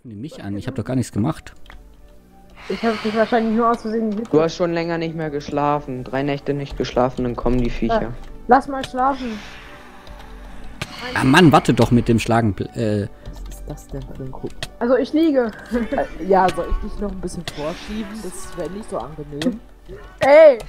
Die mich an, ich habe doch gar nichts gemacht. Ich habe dich wahrscheinlich nur aus Versehen gehittet. Du hast schon länger nicht mehr geschlafen. 3 Nächte nicht geschlafen, dann kommen die Viecher. Lass mal schlafen. Ah Mann, warte doch mit dem Schlagen. Was ist das denn für ein Guck? Also ich liege. Ja, soll ich dich noch ein bisschen vorschieben? Das wäre nicht so angenehm. Ey!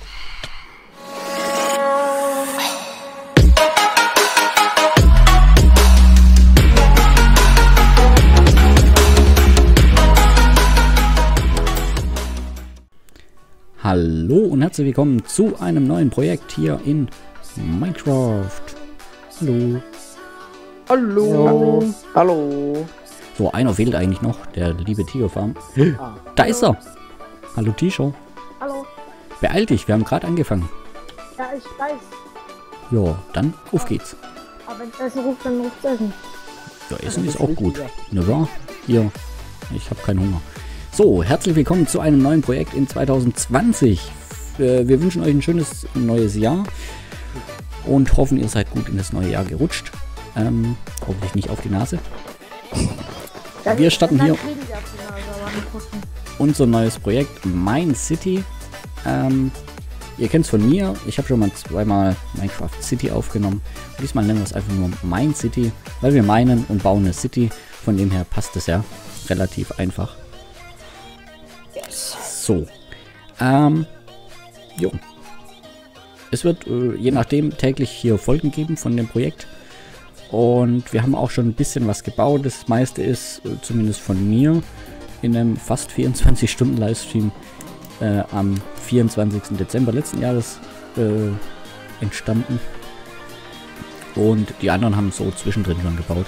Hallo und herzlich willkommen zu einem neuen Projekt hier in Minecraft. Hallo. Hallo. Hallo. So, einer fehlt eigentlich noch, der liebe Tigerfarm. Da ist er. Hallo Tisho. Hallo. Beeil dich, wir haben gerade angefangen. Ja, ich weiß. Ja, dann auf geht's. Aber wenn es Essen ruft, dann ruft es Essen. Ja, Essen ist auch gut. Ne wahr? Hier, ich habe keinen Hunger. So, herzlich willkommen zu einem neuen Projekt in 2020. Wir wünschen euch ein schönes neues Jahr und hoffen, ihr seid gut in das neue Jahr gerutscht. Hoffentlich nicht auf die Nase. Wir starten hier unser neues Projekt Mine City. Ihr kennt es von mir. Ich habe schon mal zweimal Minecraft City aufgenommen. Und diesmal nennen wir es einfach nur Mine City, weil wir minen und bauen eine City. Von dem her passt es ja relativ einfach. So. Jo. Es wird je nachdem täglich hier Folgen geben von dem Projekt. Und wir haben auch schon ein bisschen was gebaut. Das meiste ist, zumindest von mir, in einem fast 24-Stunden-Livestream am 24. Dezember letzten Jahres entstanden. Und die anderen haben so zwischendrin schon gebaut.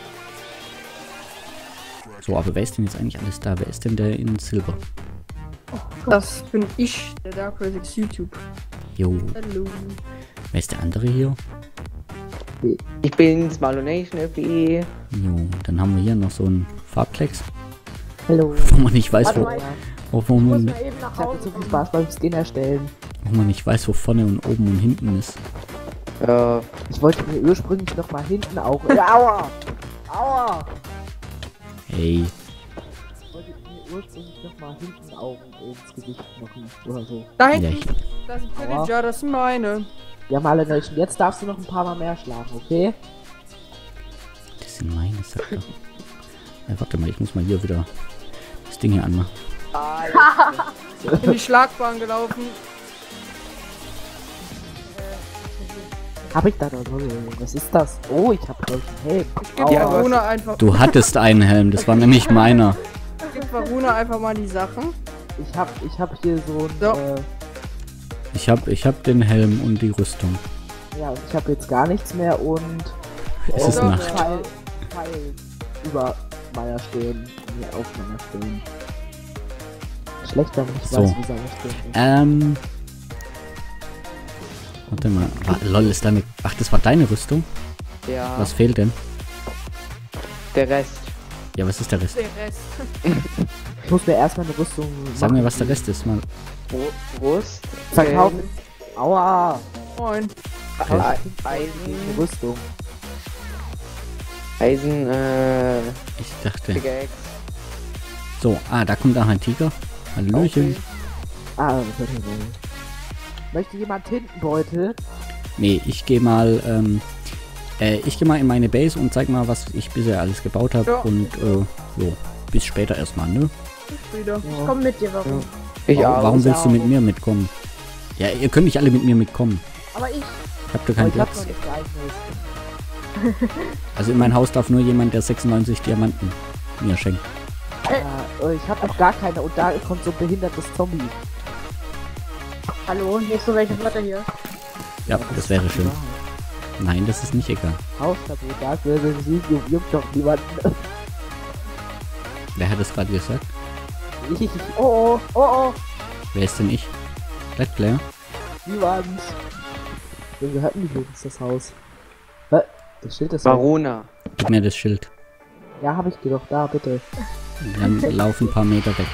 So, aber wer ist denn jetzt eigentlich alles da? Wer ist denn der in Silber? Das bin ich, der Dark6 YouTube. Jo. Hallo. Wer ist der andere hier? Ich bin's, Malonation FE. Jo, dann haben wir hier noch so einen Farbklecks, Hallo. wo man nicht weiß, wo, wo, Ich muss man, mal eben nach Ich hatte Hause. so viel Spaß beim Skin erstellen. wo man nicht weiß, wo vorne und oben und hinten ist. Ja, Ich wollte mir ursprünglich noch mal hinten auch... Ja, aua! Aua! Hey, Ich wollte mir ursprünglich noch mal hinten Augen ins Gesicht machen oder so. Da ja, hinten, das ist Aua. Pillager, das sind meine. Ja, Malonation, jetzt darfst du noch ein paar Mal mehr schlagen, okay? das sind meine Sachen. Ja, warte mal, ich muss mal hier wieder das Ding hier anmachen. In die Schlagbahn gelaufen. Hab ich da noch? Was ist das? Oh, ich hab gleich einen Helm. Gib Ja, du Varuna einfach. Du hattest einen Helm, das war nämlich meiner. Gib Varuna einfach mal die Sachen. Ich hab hier so ein... So. Ich hab den Helm und die Rüstung. Ja, und ich hab jetzt gar nichts mehr und... Es ist Doch, Nacht. ja. Pfeil über meiner Stirn. Nee, auf meiner Stirn. Schlecht, wenn ich So. weiß, wie seine Stirn ist. Warte mal. Lol, ist deine... Ach, das war deine Rüstung? ja. Was fehlt denn? Der Rest. Ja, was ist der Rest? Der Rest. Ich muss mir erstmal eine Rüstung Sag mir, was der Rest ist, mal. Brust. verkaufen. Aua! Moin. Eisen. Eine Rüstung. Eisen, Ich dachte... Pickaxe. So, da kommt auch ein Tiger. Hallöchen. Okay. Ah, das hört mir wohl. Möchte jemand Tintenbeutel? Nee, ich gehe mal, ich gehe mal in meine Base und zeig mal, was ich bisher alles gebaut habe. Ja. Und, jo, bis später erstmal, ne? Wieder. Ich komm mit dir, warum? Ich auch. Warum willst du auch. mit mir mitkommen? Ja, ihr könnt nicht alle mit mir mitkommen. Aber ich. Ich hab da Oh, keinen ich hab Platz. noch nichts eigenes. Also in mein Haus darf nur jemand, der 96 Diamanten mir schenkt. Ich hab noch gar keine und da kommt so ein behindertes Zombie. Hallo, nicht so welche Wörter hier. Ja, das wäre schön. Nein, das ist nicht egal. Hausverbot, da würde sie juckt doch niemanden. Wer hat das gerade gesagt? Oh oh, oh oh. Wer ist denn ich? Red Player? Niemand. Wem gehört denn übrigens das Haus? Hä? Das Schild ist... Varuna. Gib mir das Schild. Ja, hab ich dir doch da, bitte. Dann lauf ein paar Meter weg.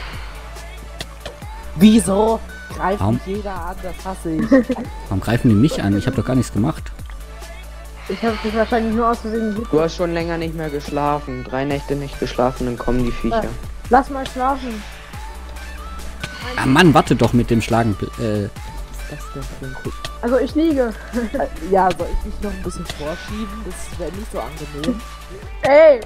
Wieso? Greift Warum? mich jeder an, das hasse ich. Warum greifen die mich an? Ich habe doch gar nichts gemacht. Ich habe dich wahrscheinlich nur aus Versehen gesucht. Du hast schon länger nicht mehr geschlafen. 3 Nächte nicht geschlafen, dann kommen die Viecher. Lass mal schlafen. Ah Mann, warte doch mit dem Schlagen. Was ist das denn für ein Kuh? Also ich liege. Ja, soll ich mich noch ein bisschen vorschieben? Das wäre nicht so angenehm. Ey!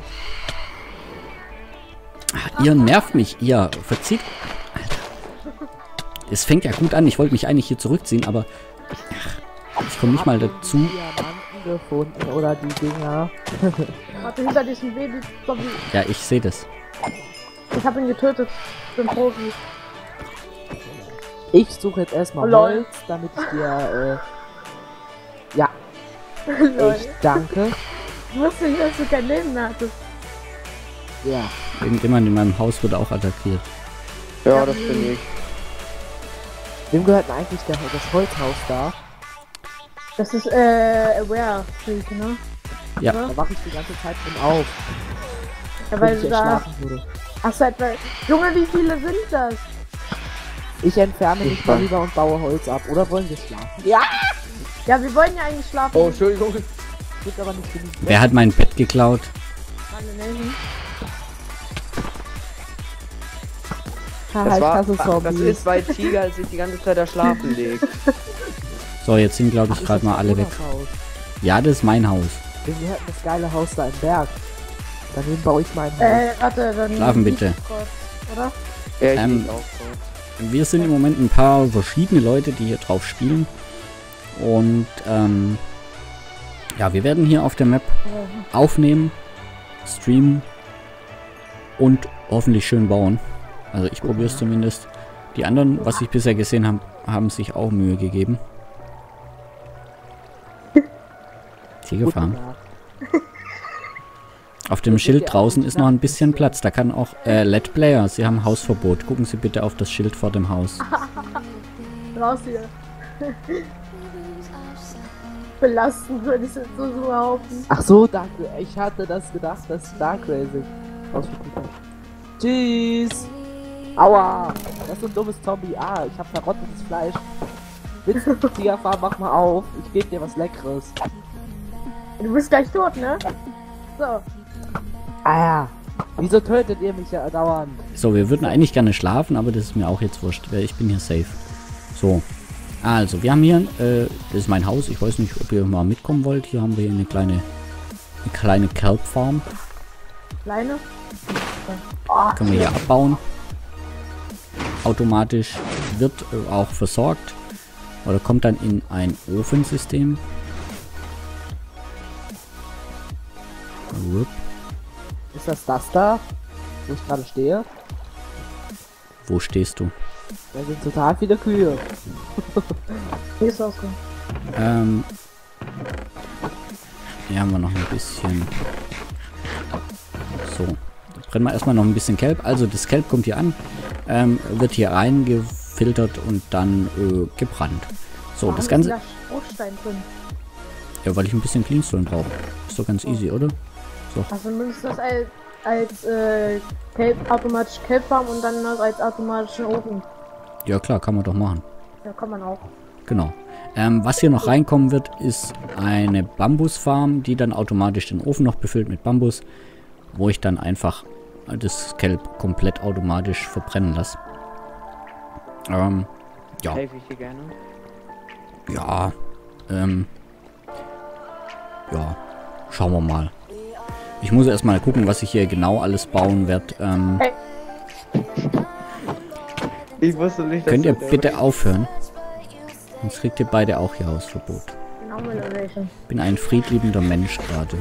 Ihr nervt mich, ihr verzieht. Alter. Es fängt ja gut an. Ich wollte mich eigentlich hier zurückziehen, aber ich komme nicht mal dazu. Diamanten gefunden oder die Dinger. Warte, hinter diesem Baby-Zombie. Ja, ich sehe das. Ich habe ihn getötet. Ich bin Profi. Ich suche jetzt erstmal Lol. Holz, damit ich dir, ja, Lol. ich danke. Ich wusste nicht, dass du kein Leben mehr hattest. Ja. Irgendjemand in meinem Haus wurde auch attackiert. Ja, das bin ich. Wem gehört denn eigentlich das Holzhaus da? Das ist, Aware Freak, ne? Ja. Da wache ich die ganze Zeit drin auf. Ja, wenn weil ich du da... erschlafen würde. Ach, seit... Junge, wie viele sind das? Ich entferne mich mal weiß. lieber und baue Holz ab. Oder wollen wir schlafen? Ja! Ja, wir wollen ja eigentlich schlafen. Oh, Entschuldigung. Gibt aber nicht genug. Wer hat mein Bett geklaut? Das ist, weil Tiger sich die ganze Zeit da schlafen legt. So, jetzt sind glaube ich gerade mal alle weg. Ja, das ist mein Haus. Wir hätten das geile Haus da im Berg. Daneben baue ich mein Haus. Warte, dann... Schlafen bitte. Kurz, oder? Ja, ich Ähm, lieg auch kurz. Wir sind im Moment ein paar verschiedene Leute, die hier drauf spielen. Und ja, wir werden hier auf der Map aufnehmen, streamen und hoffentlich schön bauen. Also ich probiere es zumindest. Die anderen, was ich bisher gesehen habe, haben sich auch Mühe gegeben. Tiergefahren. Auf dem Schild draußen ist noch ein bisschen Platz. Da kann auch Let Player. Sie haben Hausverbot. Gucken Sie bitte auf das Schild vor dem Haus. Raus hier. Belastend würde ich es jetzt so behaupten. Ach so, danke. Ich hatte das gedacht, dass Dark Racing ausgeguckt hat. Tschüss. Aua. Das ist so ein dummes Zombie. Ah, ich habe verrottetes Fleisch. Bitte, Tigerfarm, mach mal auf. Ich gebe dir was Leckeres. Du bist gleich tot, ne? So. Ah ja. Wieso tötet ihr mich ja dauernd? So, wir würden eigentlich gerne schlafen, aber das ist mir auch jetzt wurscht, weil ich bin hier safe. So. Also, wir haben hier, das ist mein Haus. Ich weiß nicht, ob ihr mal mitkommen wollt. Hier haben wir eine kleine Kelp-Farm. Kleine? Können wir hier abbauen. Automatisch wird auch versorgt. Oder kommt dann in ein Ofensystem. Rup. Ist das da? Wo ich gerade stehe? Wo stehst du? Da sind total viele Kühe. Hier ist auch so. Hier haben wir noch ein bisschen. So. Jetzt brennen wir erstmal noch ein bisschen Kelp. Also das Kelp kommt hier an. Wird hier reingefiltert und dann gebrannt. So, Warum das ist Ganze. da Bruchstein drin? Ja, weil ich ein bisschen Cleanstone brauche. Ist doch ganz easy, oder? Also nimmst du das als automatisch Kelpfarm und dann das als automatischen Ofen. Ja klar, kann man doch machen. Ja, kann man auch. Genau. Was hier noch reinkommen wird, ist eine Bambusfarm, die dann automatisch den Ofen noch befüllt mit Bambus, wo ich dann einfach das Kelp komplett automatisch verbrennen lasse. Ja. Helfe ich dir gerne. Ja. Ja. Schauen wir mal. Ich muss erstmal gucken, was ich hier genau alles bauen werde. Ich wusste nicht, dass Könnt ihr du bitte aufhören? Sonst kriegt ihr beide auch hier Hausverbot. Genau, Moderation. Ich bin ein friedliebender Mensch gerade.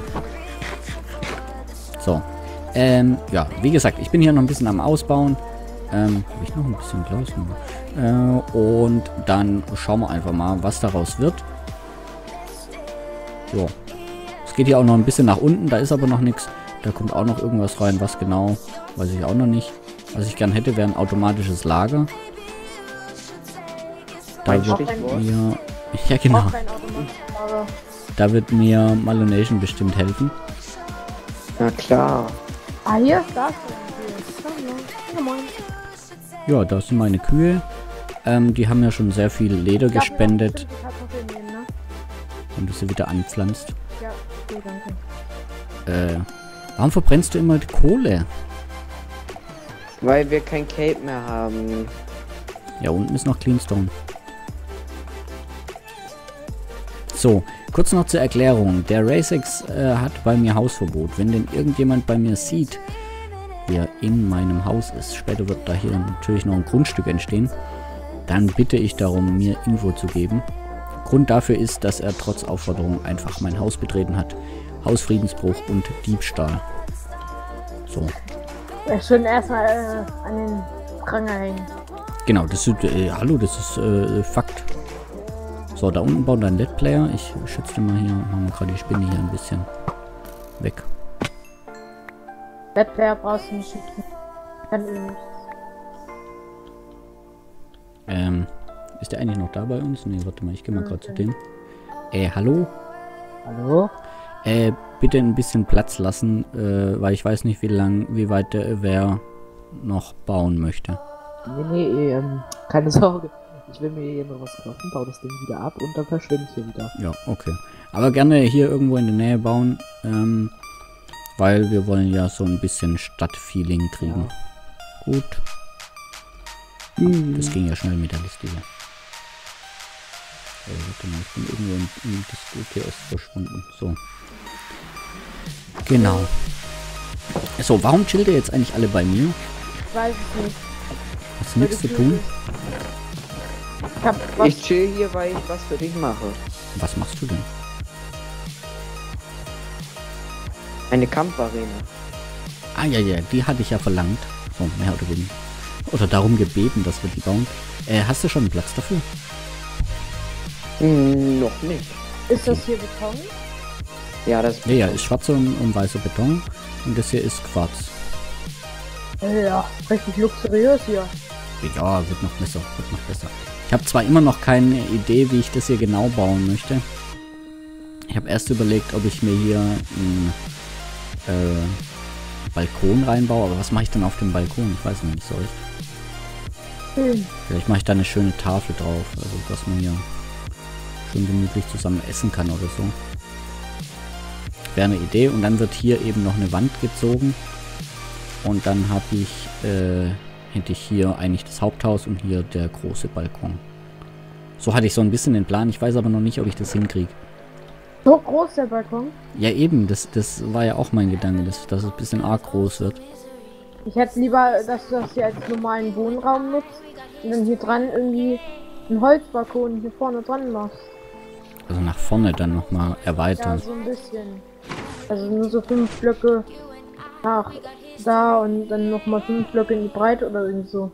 So. Ja, wie gesagt, ich bin hier noch ein bisschen am Ausbauen. Habe ich noch ein bisschen Glas? Und dann schauen wir einfach mal, was daraus wird. So. Es geht hier auch noch ein bisschen nach unten, da ist aber noch nichts. Da kommt auch noch irgendwas rein, was genau, weiß ich auch noch nicht. Was ich gern hätte, wäre ein automatisches Lager. Da Mein wird Stichwort. mir... Ja, genau. Auch kein Automat, aber Da wird mir Malonation bestimmt helfen. Na klar. hier ist das. Ja, moin. Ja, das sind meine Kühe. Die haben ja schon sehr viel Leder gespendet, Ich hab noch den nehmen, ne? wenn du sie wieder anpflanzt. Ja. Nee, danke. Warum verbrennst du immer die Kohle? Weil wir kein Cape mehr haben. Ja, unten ist noch Cleanstone. So, kurz noch zur Erklärung. Der Racex hat bei mir Hausverbot. Wenn denn irgendjemand bei mir sieht, wer in meinem Haus ist, später wird da hier natürlich noch ein Grundstück entstehen, dann bitte ich darum, mir Info zu geben. Grund dafür ist, dass er trotz Aufforderung einfach mein Haus betreten hat. Hausfriedensbruch und Diebstahl. So. Ja, schon erstmal an den Pranger hängen. Genau, das ist, hallo, das ist Fakt. So, da unten baut ein Let Player. Ich schütze mal hier, machen wir gerade die Spinne hier ein bisschen weg. Wettbewerb brauchst du nicht schützen. Kann üben. Ist der eigentlich noch da bei uns? Ne, warte mal, ich gehe mal gerade zu dem. Hallo? Hallo? Bitte ein bisschen Platz lassen, weil ich weiß nicht, wie weit wer noch bauen möchte. Nee, keine Sorge. Ich will mir hier noch was kaufen, baue das Ding wieder ab und dann verschwinde ich hier wieder. Ja, okay. Aber gerne hier irgendwo in der Nähe bauen, weil wir wollen ja so ein bisschen Stadtfeeling kriegen. Ja. Gut. Das ging ja schnell mit der Liste hier. Warte mal, ich bin irgendwo in das GTS verschwunden. So. Genau. So, warum chillt ihr jetzt eigentlich alle bei mir? Ich weiß es nicht. Hast du nichts zu tun? Ich hab was. Ich chill hier, weil ich was für dich mache. Was machst du denn? Eine Kampfarena. Ah, ja, die hatte ich ja verlangt. So, mehr oder weniger. Oder darum gebeten, dass wir die bauen. Hast du schon einen Platz dafür? Noch nicht. Ist das hier Beton? Ja, das Ja, ist schwarzer und weißer Beton. Und das hier ist Quarz. Ja, richtig luxuriös hier. Ja, wird noch besser, Ich habe zwar immer noch keine Idee, wie ich das hier genau bauen möchte. Ich habe erst überlegt, ob ich mir hier einen Balkon reinbaue, aber was mache ich dann auf dem Balkon? Ich weiß noch nicht so recht. Vielleicht mache ich da eine schöne Tafel drauf, also dass man hier schön gemütlich zusammen essen kann oder so. Wäre eine Idee. Und dann wird hier eben noch eine Wand gezogen. Und dann habe ich, hätte ich hier eigentlich das Haupthaus und hier der große Balkon. So hatte ich so ein bisschen den Plan. Ich weiß aber noch nicht, ob ich das hinkriege. So groß der Balkon? Ja eben, das war ja auch mein Gedanke, dass es ein bisschen arg groß wird. Ich hätte lieber, dass du das hier als normalen Wohnraum nutzt und dann hier dran irgendwie einen Holzbalkon hier vorne dran machst. Also nach vorne dann nochmal Ja, erweitern. so ein bisschen. Also nur so 5 Blöcke nach da und dann nochmal 5 Blöcke in die Breite oder irgendwie so.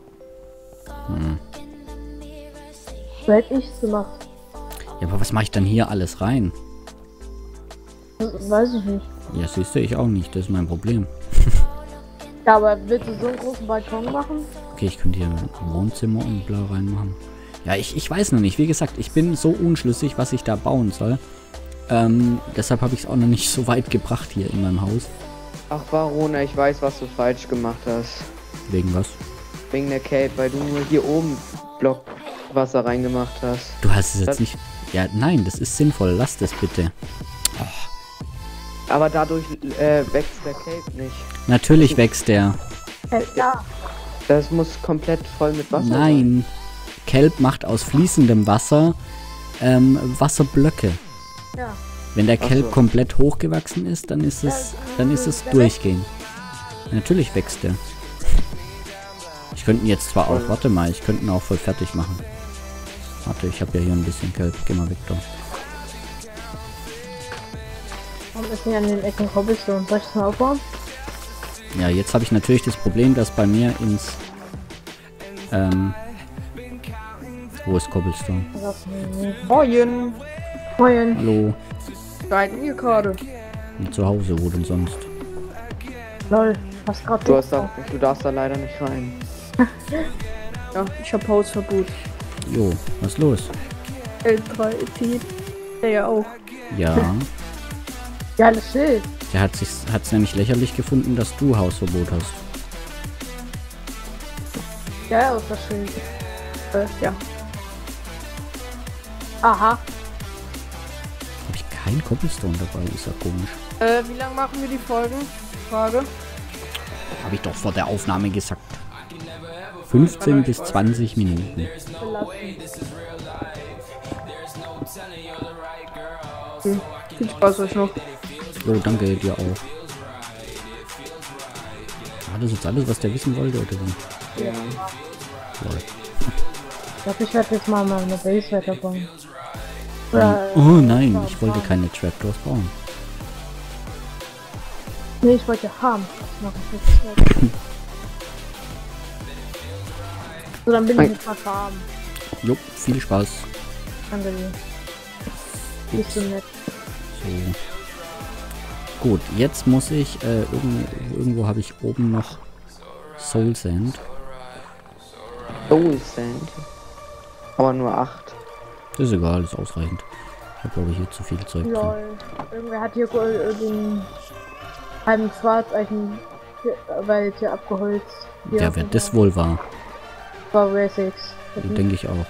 So hätte ich's gemacht. Ja, aber was mache ich dann hier alles rein? Das weiß ich nicht. Ja, siehst du, ich auch nicht. Das ist mein Problem. Ja, aber willst du so einen großen Balkon machen? Okay, ich könnte hier ein Wohnzimmer und bla reinmachen. Ja, ich weiß noch nicht. Wie gesagt, ich bin so unschlüssig, was ich da bauen soll. Deshalb habe ich es auch noch nicht so weit gebracht hier in meinem Haus. Ach, Barona, ich weiß, was du falsch gemacht hast. Wegen was? Wegen der Cape, weil du nur hier oben Block Wasser reingemacht hast. Du hast es jetzt nicht... Ja, nein, das ist sinnvoll. Lass das bitte. Aber dadurch wächst der Cape nicht. Natürlich wächst der. Ja. Das muss komplett voll mit Wasser sein. Nein. Kelp macht aus fließendem Wasser Wasserblöcke. Ja. Wenn der Ach Kelp so. komplett hochgewachsen ist, dann ist es durchgehend. Natürlich wächst der. Ich könnte ihn jetzt zwar auch, warte mal, ich könnte ihn auch voll fertig machen. Warte, ich habe ja hier ein bisschen Kelp. Geh mal weg da. Warum ist nicht an den Ecken Cobblestone? Soll ich das mal aufbauen? Ja, jetzt habe ich natürlich das Problem, dass bei mir ins... wo ist Cobblestone? Moin. Moin. Hallo. Seid ihr gerade? Zu Hause, wo denn sonst? Lol. Hast grad Du darfst da leider nicht rein. Ja, ich hab Hausverbot. Jo, was ist los? L3 EP. Der ja auch. Ja, Ja, das Schild. der hat's nämlich lächerlich gefunden, dass du Hausverbot hast. Ja, ist das Schild. Ja. Aha. kein Cobblestone dabei, ist ja komisch. Wie lange machen wir die Folgen? Frage. Habe ich doch vor der Aufnahme gesagt. 15 bis 20 Minuten. Viel Spaß euch noch. Oh, danke dir auch. War das jetzt alles, was der wissen wollte, oder wie? Ja. Lol. Ich glaube, ich werde jetzt mal eine Base weiterbauen. Oh nein, ich wollte keine Trapdoors bauen. Nee, ich wollte haben. Das mache ich jetzt. So, dann bin ich jetzt mal farmen. Jo, viel Spaß. Danke dir. Bist du nett. So. Gut, jetzt muss ich, irgendwo habe ich oben noch Soul Sand. Soul Sand. Aber nur 8. Das ist egal, ist ausreichend. Ich habe glaube ich hier zu viel Zeug drin. Lol. Irgendwer hat hier den halben Schwarzeichen-Wald hier abgeholzt. Hier Ja, wer das wohl war, war Wessex. denke ich auch.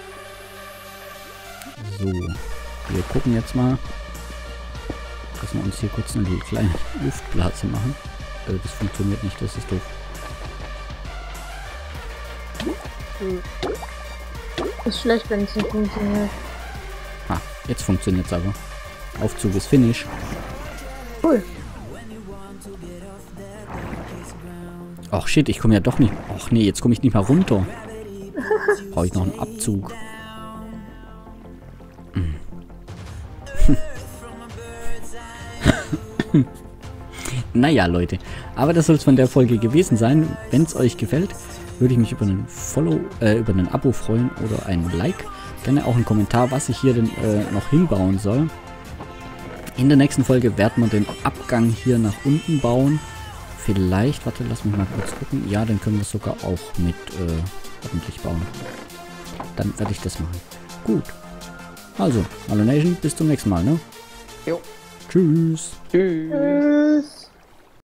So, wir gucken jetzt mal, dass wir uns hier kurz eine kleine Luftblase machen. Das funktioniert nicht, das ist doof. Ist schlecht, wenn es nicht funktioniert. Ha, jetzt funktioniert es aber. Aufzug ist Finish. Cool. Ach shit, ich komme ja doch nicht. Ach nee, jetzt komme ich nicht mal runter. Brauche ich noch einen Abzug. Naja, Leute. Aber das soll es von der Folge gewesen sein. Wenn es euch gefällt, würde ich mich über einen über einen Abo freuen oder einen Like. Gerne auch einen Kommentar, was ich hier denn noch hinbauen soll. In der nächsten Folge werden wir den Abgang hier nach unten bauen. Vielleicht, warte, lass mich mal kurz gucken. Ja, dann können wir es sogar auch mit ordentlich bauen. Dann werde ich das machen. Gut. Also, Hallo Nation, bis zum nächsten Mal, ne? Jo. Tschüss. Tschüss. Tschüss.